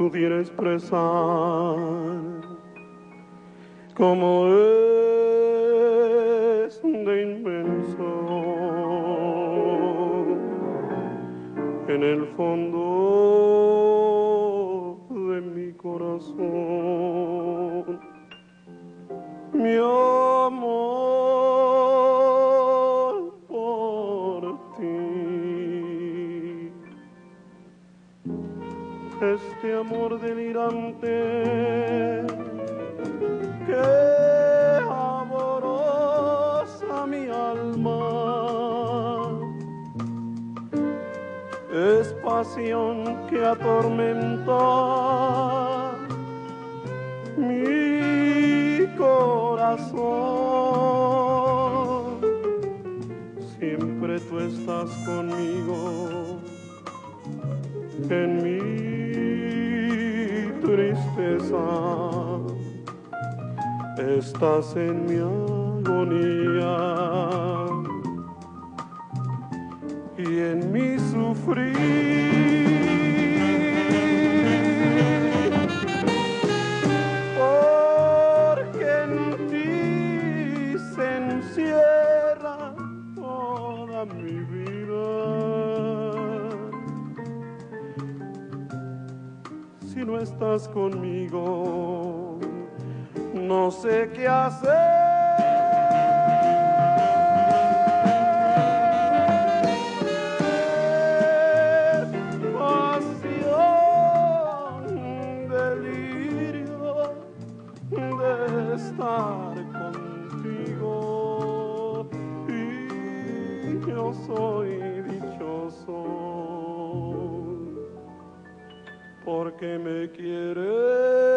pudiera expresar cómo es de inmenso en el fondo de mi corazón, mi amor por ti. Este amor delirante que amorosa mi alma, es pasión que atormenta mi corazón. Siempre tú estás conmigo en mi tristeza, estás en mi agonía y en mi sufrir, porque en ti se encierra toda mi vida. Si no estás conmigo, no sé qué hacer. Estar contigo y yo soy dichoso porque me quieres.